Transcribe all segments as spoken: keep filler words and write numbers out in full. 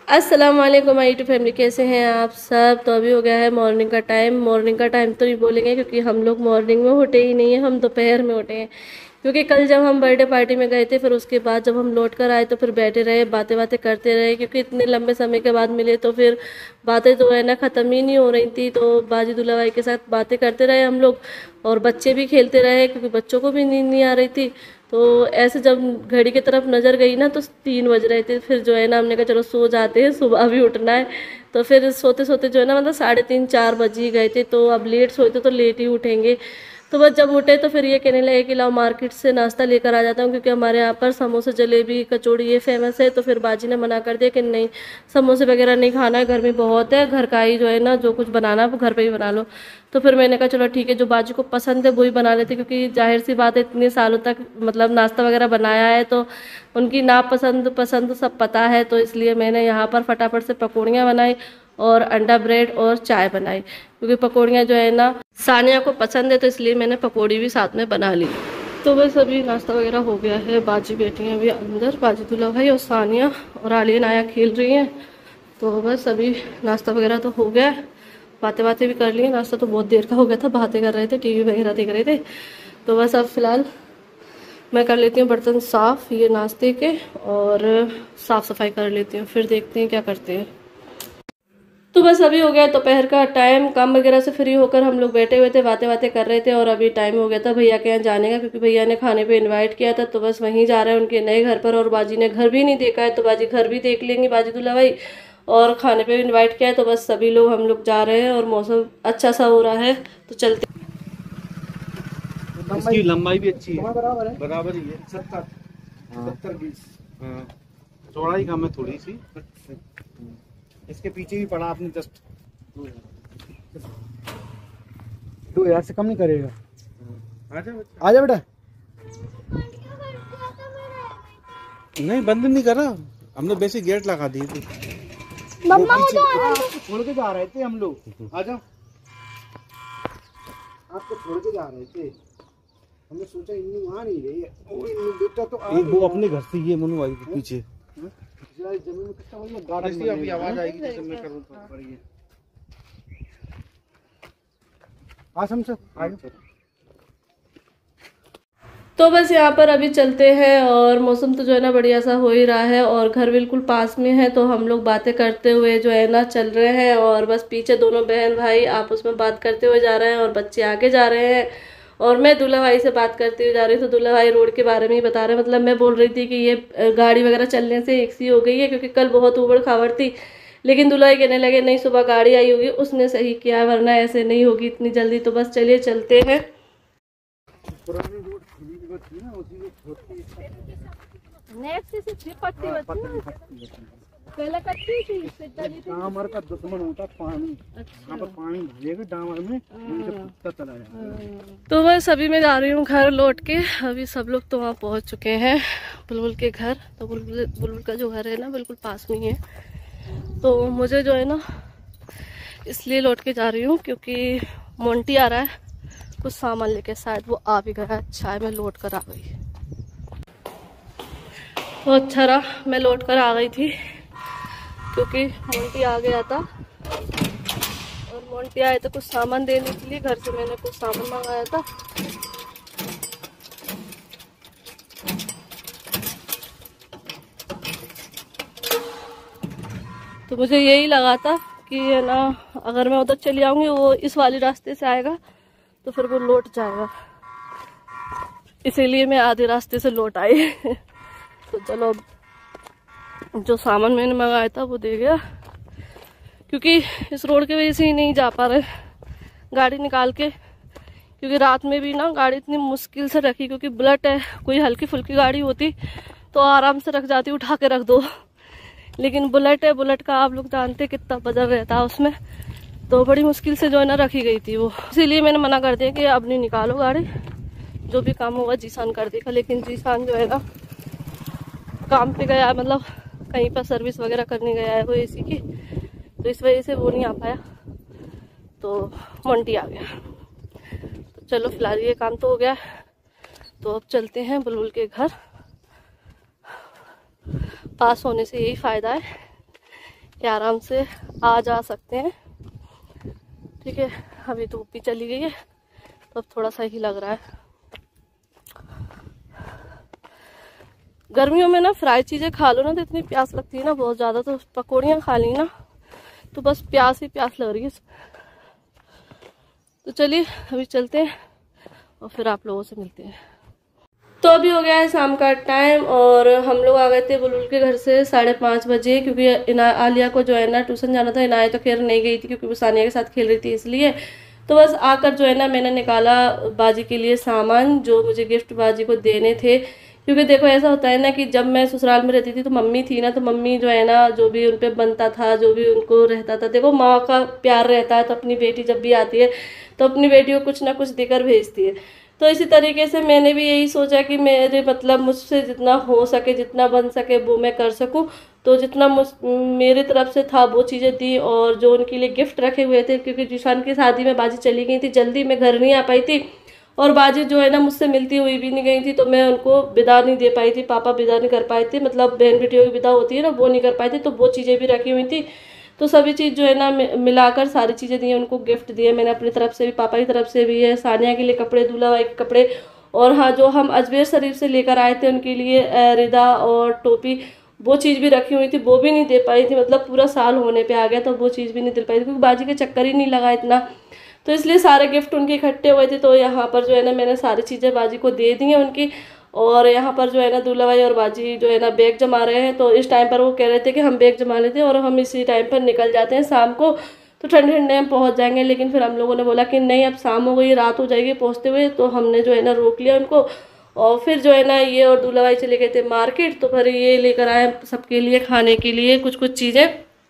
अस्सलाम वालेकुम my YouTube family, कैसे हैं आप सब। तो अभी हो गया है मॉर्निंग का टाइम। मॉर्निंग का टाइम तो नहीं बोलेंगे क्योंकि हम लोग मॉर्निंग में उठे ही नहीं है, हम दोपहर में उठे हैं। क्योंकि कल जब हम बर्थडे पार्टी में गए थे, फिर उसके बाद जब हम लौट कर आए तो फिर बैठे रहे, बातें बातें करते रहे। क्योंकि इतने लंबे समय के बाद मिले तो फिर बातें तो है ना ख़त्म ही नहीं हो रही थी। तो बाजी दूल्हा भाई के साथ बातें करते रहे हम लोग, और बच्चे भी खेलते रहे क्योंकि बच्चों को भी नींद नहीं आ रही थी। तो ऐसे जब घड़ी की तरफ नज़र गई ना तो तीन बज रहे थे। फिर जो है ना हमने कहा चलो सो जाते हैं, सुबह भी उठना है। तो फिर सोते सोते जो है ना मतलब साढ़े तीन चार बज ही गए थे। तो अब लेट सोते तो लेट ही उठेंगे। तो बस जब उठे तो फिर ये कहने लगे कि लाओ मार्केट से नाश्ता लेकर आ जाता हूँ, क्योंकि हमारे यहाँ पर समोसे जलेबी कचौड़ी ये फेमस है। तो फिर बाजी ने मना कर दिया कि नहीं, समोसे वगैरह नहीं खाना है, गर्मी बहुत है, घर का ही जो है ना जो कुछ बनाना है वो घर पे ही बना लो। तो फिर मैंने कहा चलो ठीक है, जो बाजी को पसंद है वही बना लेते, क्योंकि जाहिर सी बात है इतने सालों तक मतलब नाश्ता वगैरह बनाया है तो उनकी नापसंद पसंद सब पता है। तो इसलिए मैंने यहाँ पर फटाफट से पकौड़ियाँ बनाई और अंडा ब्रेड और चाय बनाई, क्योंकि पकौड़ियाँ जो है ना सानिया को पसंद है, तो इसलिए मैंने पकौड़ी भी साथ में बना ली। तो बस अभी नाश्ता वगैरह हो गया है, बाजी बैठी हैं अभी अंदर, बाजी दूल्हा भाई और सानिया और आलिया नाया खेल रही हैं। तो बस अभी नाश्ता वगैरह तो हो गया है, बातें बातें भी कर ली। नाश्ता तो बहुत देर का हो गया था, बातें कर रहे थे, टीवी वगैरह देख रहे थे। तो बस अब फिलहाल मैं कर लेती हूँ बर्तन साफ़ ये नाश्ते के, और साफ़ सफाई कर लेती हूँ, फिर देखते हैं क्या करते हैं। तो बस अभी हो गया दोपहर का टाइम, काम वगैरह से फ्री होकर हम लोग बैठे हुए थे, बातें बातें कर रहे थे। और अभी टाइम हो गया था भैया के यहाँ जाने का, क्योंकि भैया ने खाने पे इनवाइट किया था। तो बस वहीं जा रहे हैं उनके नए घर पर, और बाजी ने घर भी नहीं देखा है, तो बाजी घर भी देख लेंगी बाजी दूल्हा भाई, और खाने पे भी इन्वाइट किया है। तो बस सभी लोग हम लोग जा रहे हैं, और मौसम अच्छा सा हो रहा है तो चलते। इसकी लंबाई भी अच्छी है, बराबर है, बराबर ही है, सत्तर सत्तर बीस। हाँ, चौड़ाई कम है थोड़ी सी। इसके पीछे भी पड़ा आपने जस्ट दो हजार से कम नहीं करेगा। आजा आजा बेटा। नहीं बंद नहीं करा हमने, वैसे गेट लगा दिए थे। मम्मा छोड़ के जा रहे थे हम लोग, आजा आपको छोड़ के जा रहे थे, हमने सोचा इन्नी वहाँ नहीं रही है, वो इन्नी बेटा तो आ वो अपने घर से ये मनु आई के पीछे जमीन में कितना बढ़िया गार्डन है। अभी आवाज आएगी जैसे मैं करूं तो बढ़िया आसम से आगे। तो बस यहाँ पर अभी चलते हैं, और मौसम तो जो है ना बढ़िया सा हो ही रहा है, और घर बिल्कुल पास में है। तो हम लोग बातें करते हुए जो है ना चल रहे हैं, और बस पीछे दोनों बहन भाई आपस में बात करते हुए जा रहे हैं, और बच्चे आगे जा रहे हैं, और मैं दूल्हा भाई से बात करते हुए जा रही हूँ। तो दूल्हा भाई रोड के बारे में ही बता रहे हैं, मतलब मैं बोल रही थी कि ये गाड़ी वगैरह चलने से एक सी हो गई है, क्योंकि कल बहुत उबड़ खाबड़ थी। लेकिन दूल्हा भाई कहने लगे नहीं, सुबह गाड़ी आई होगी उसने सही किया, वरना ऐसे नहीं होगी इतनी जल्दी। तो बस चलिए चलते हैं। पुरानी रोड थी ना, उसी को छोटी नेक्स्ट से थी पट्टी बची, पहले कच्ची थी, डामर का दुश्मन होता पानी। यहाँ पर पानी भरेगा डामर में, उनसे चला जाएगा। तो बस अभी मैं जा रही हूँ घर लौट के। अभी सब लोग तो वहाँ पहुँच चुके हैं बुलबुल के घर। तो बुलबुल बुलबुल का जो घर है ना बिल्कुल पास में ही है, तो मुझे जो है ना इसलिए लौट के जा रही हूँ क्योंकि मोंटी आ रहा है कुछ सामान लेके, शायद वो आ भी गया। अच्छा है मैं लौट कर आ गई, तो अच्छा रहा मैं लौट कर आ गई थी, क्योंकि मोंटी आ गया था। और मोंटी आए तो कुछ सामान देने के लिए, घर से मैंने कुछ सामान मंगाया था। तो मुझे यही लगा था कि है ना अगर मैं उधर चली आऊँगी, वो इस वाले रास्ते से आएगा तो फिर वो लौट जाएगा, इसीलिए मैं आधे रास्ते से लौट आई। तो चलो जो सामान मैंने मंगाया था वो दे गया, क्योंकि इस रोड की वजह से ही नहीं जा पा रहे गाड़ी निकाल के, क्योंकि रात में भी ना गाड़ी इतनी मुश्किल से रखी, क्योंकि बुलेट है, कोई हल्की फुल्की गाड़ी होती तो आराम से रख जाती, उठा के रख दो। लेकिन बुलेट है, बुलेट का आप लोग जानते कितना वजन रहता है उसमें, तो बड़ी मुश्किल से जो है ना रखी गई थी वो। इसीलिए मैंने मना कर दिया कि अब नहीं निकालो गाड़ी, जो भी काम होगा जीसान कर देगा। लेकिन जीसान जो है ना काम पे गया, मतलब कहीं पर सर्विस वगैरह करने गया है वो एसी की, तो इस वजह से वो नहीं आ पाया, तो मोंटी आ गया। तो चलो फिलहाल ये काम तो हो गया, तो अब चलते हैं बुलबुल के घर। पास होने से यही फ़ायदा है कि आराम से आ जा सकते हैं। ठीक है, अभी धूप भी चली गई है तो अब थोड़ा सा ही लग रहा है। गर्मियों में ना फ्राई चीज़ें खा लो ना तो इतनी प्यास लगती है ना बहुत ज़्यादा, तो पकौड़ियाँ खा ली ना तो बस प्यास ही प्यास लग रही है। तो चलिए अभी चलते हैं और फिर आप लोगों से मिलते हैं। तो अभी हो गया है शाम का टाइम और हम लोग आ गए थे बुलबुल के घर से साढ़े पाँच बजे, क्योंकि इना आलिया को जो है ना ट्यूशन जाना था। इनाया तो खैर नहीं गई थी क्योंकि वो सानिया के साथ खेल रही थी, इसलिए तो बस आकर जो है ना मैंने निकाला बाजी के लिए सामान जो मुझे गिफ्ट बाजी को देने थे। क्योंकि देखो ऐसा होता है ना कि जब मैं ससुराल में रहती थी तो मम्मी थी ना, तो मम्मी जो है ना जो भी उन पर बनता था, जो भी उनको रहता था, देखो माँ का प्यार रहता है तो अपनी बेटी जब भी आती है तो अपनी बेटी को कुछ ना कुछ देकर भेजती है। तो इसी तरीके से मैंने भी यही सोचा कि मेरे मतलब मुझसे जितना हो सके, जितना बन सके वो मैं कर सकूं। तो जितना मुझ मेरे तरफ से था वो चीज़ें दी, और जो उनके लिए गिफ्ट रखे हुए थे, क्योंकि जीशान की शादी में बाजी चली गई थी जल्दी, मैं घर नहीं आ पाई थी और बाजी जो है ना मुझसे मिलती हुई भी नहीं गई थी, तो मैं उनको विदा नहीं दे पाई थी, पापा विदा नहीं कर पाए थे, मतलब बहन बेटियों की विदा होती है ना वो नहीं कर पाए थे, तो वो चीज़ें भी रखी हुई थी। तो सभी चीज़ जो है ना मिलाकर सारी चीज़ें दी, उनको गिफ्ट दिए मैंने अपनी तरफ से भी, पापा की तरफ से भी है, सानिया के लिए कपड़े, दूल्हा भाई के कपड़े, और हाँ जो हम अजमेर शरीफ से लेकर आए थे उनके लिए रिदा और टोपी, वो चीज़ भी रखी हुई थी, वो भी नहीं दे पाई थी। मतलब पूरा साल होने पे आ गया तो वो चीज़ भी नहीं दे पाई थी क्योंकि बाजी के चक्कर ही नहीं लगा इतना, तो इसलिए सारे गिफ्ट उनके इकट्ठे हुए थे। तो यहाँ पर जो है ना मैंने सारी चीज़ें बाजी को दे दी हैं उनकी, और यहाँ पर जो है ना दूल्हा भाई और बाजी जो है ना बैग जमा रहे हैं। तो इस टाइम पर वो कह रहे थे कि हम बैग जमा लेते हैं और हम इसी टाइम पर निकल जाते हैं शाम को, तो ठंडे ठंडे में पहुँच जाएंगे। लेकिन फिर हम लोगों ने बोला कि नहीं, अब शाम हो गई, रात हो जाएगी पहुँचते हुए, तो हमने जो है ना रोक लिया उनको। और फिर जो है ना ये और दूल्हा भाई चले गए थे मार्केट, तो फिर ये लेकर आए सबके लिए खाने के लिए कुछ कुछ चीज़ें,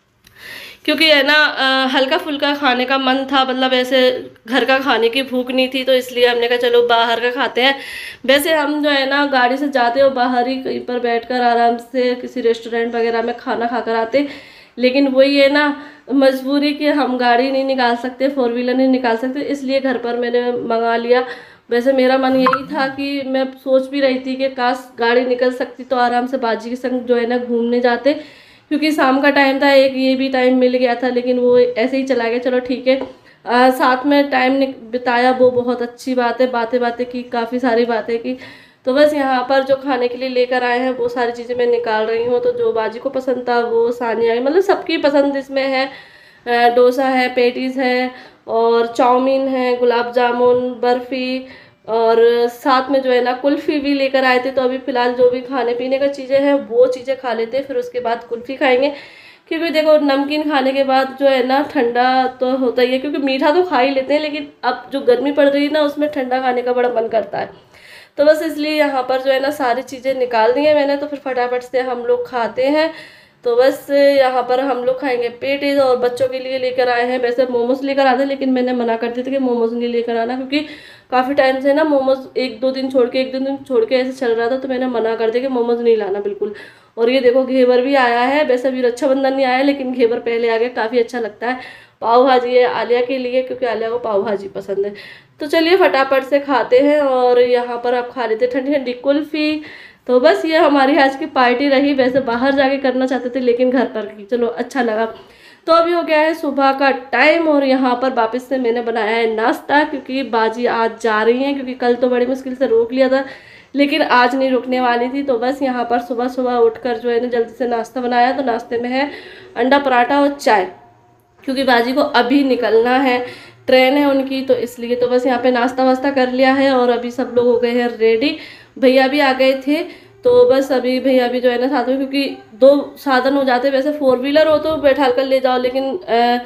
क्योंकि है ना हल्का फुल्का खाने का मन था, मतलब ऐसे घर का खाने की भूख नहीं थी, तो इसलिए हमने कहा चलो बाहर का खाते हैं। वैसे हम जो है ना गाड़ी से जाते हो बाहर ही कहीं पर बैठकर आराम से किसी रेस्टोरेंट वगैरह में खाना खाकर आते, लेकिन वही है ना मजबूरी कि हम गाड़ी नहीं निकाल सकते, फोर व्हीलर नहीं निकाल सकते, इसलिए घर पर मैंने मंगा लिया। वैसे मेरा मन यही था कि मैं सोच भी रही थी कि काश गाड़ी निकल सकती तो आराम से बाजी के संग जो है ना घूमने जाते, क्योंकि शाम का टाइम था, एक ये भी टाइम मिल गया था, लेकिन वो ऐसे ही चला गया। चलो ठीक है, आ, साथ में टाइम बिताया वो बहुत अच्छी बात है, बातें बातें की, काफ़ी सारी बातें की। तो बस यहाँ पर जो खाने के लिए लेकर आए हैं वो सारी चीज़ें मैं निकाल रही हूँ। तो जो बाजी को पसंद था वो सानिया, मतलब सबकी पसंद इसमें है, डोसा है, पेटीज़ है और चाउमीन है, गुलाब जामुन, बर्फ़ी, और साथ में जो है ना कुल्फ़ी भी लेकर आए थे। तो अभी फ़िलहाल जो भी खाने पीने का चीज़ें हैं वो चीज़ें खा लेते, फिर उसके बाद कुल्फ़ी खाएंगे, क्योंकि देखो नमकीन खाने के बाद जो है ना ठंडा तो होता ही है, क्योंकि मीठा तो खा ही लेते हैं, लेकिन अब जो गर्मी पड़ रही है ना उसमें ठंडा खाने का बड़ा मन करता है। तो बस इसलिए यहाँ पर जो है ना सारी चीज़ें निकाल दी हैं मैंने, तो फिर फटाफट से हम लोग खाते हैं। तो बस यहाँ पर हम लोग खाएंगे पेटीज, और बच्चों के लिए लेकर आए हैं, वैसे मोमोज लेकर आते, लेकिन मैंने मना कर दिया था कि मोमोज नहीं लेकर आना, क्योंकि काफ़ी टाइम से ना मोमोज एक दो दिन छोड़ के एक दो दिन छोड़ के ऐसे चल रहा था, तो मैंने मना कर दिया कि मोमोज नहीं लाना बिल्कुल। और ये देखो घेवर भी आया है, वैसे अभी रक्षाबंधन नहीं आया लेकिन घेवर पहले आ गया, काफ़ी अच्छा लगता है। पाव भाजी है आलिया के लिए, क्योंकि आलिया को पाव भाजी पसंद है। तो चलिए फटाफट से खाते हैं, और यहाँ पर आप खा लेते ठंडी ठंडी कुल्फ़ी। तो बस ये हमारी आज की पार्टी रही, वैसे बाहर जाके करना चाहते थे लेकिन घर पर की, चलो अच्छा लगा। तो अभी हो गया है सुबह का टाइम, और यहाँ पर वापस से मैंने बनाया है नाश्ता, क्योंकि बाजी आज जा रही हैं, क्योंकि कल तो बड़ी मुश्किल से रोक लिया था लेकिन आज नहीं रुकने वाली थी। तो बस यहाँ पर सुबह सुबह उठकर जो है ना जल्दी से नाश्ता बनाया। तो नाश्ते में है अंडा पराठा और चाय, क्योंकि बाजी को अभी निकलना है, ट्रेन है उनकी, तो इसलिए तो बस यहाँ पे नाश्ता वास्ता कर लिया है। और अभी सब लोग हो गए हैं रेडी, भैया भी आ गए थे, तो बस अभी भैया भी जो है ना साथ में, क्योंकि दो साधन हो जाते हैं, वैसे फोर व्हीलर हो तो बैठा कर ले जाओ, लेकिन आ,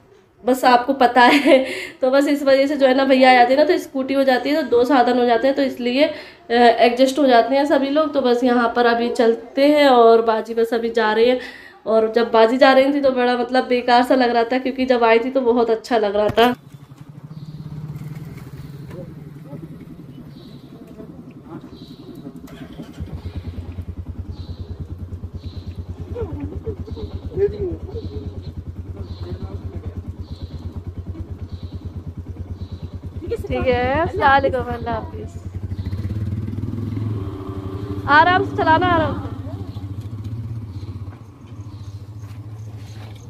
बस आपको पता है तो बस इस वजह से जो है ना भैया आ जाते हैं ना, तो स्कूटी हो जाती है, तो दो साधन हो जाते हैं, तो इसलिए एडजस्ट हो जाते हैं सभी लोग। तो बस यहाँ पर अभी चलते हैं, और बाजी बस अभी जा रही है। और जब बाजी जा रही थी तो बड़ा मतलब बेकार सा लग रहा था, क्योंकि जब आई थी तो बहुत अच्छा लग रहा था। ठीक है, अस्सलाम वालेकुम, अल्लाह हाफिज़। आराम से चलाना, आराम से।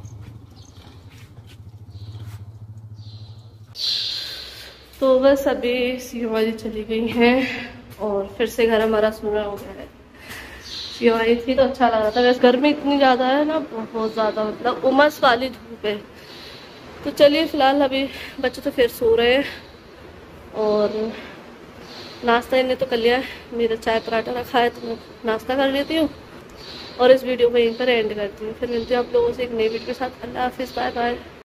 तो बस अभी सीओ जी चली गई हैं और फिर से घर हमारा सूना हो गया है। सीओ आई थी तो अच्छा लग रहा था, वैसे गर्मी इतनी ज़्यादा है ना, बहुत ज़्यादा, मतलब उमस वाली धूप है। तो चलिए फ़िलहाल अभी बच्चे तो फिर सो रहे हैं और नाश्ता इन्हें तो कर लिया है, मेरा चाय पराठा रखा है तो मैं नाश्ता कर लेती हूँ और इस वीडियो को यहीं पर एंड करती हूँ। फिर मिलती हूँ आप लोगों से एक नई वीडियो के साथ। अल्लाह हाफिज़, बाय बाय।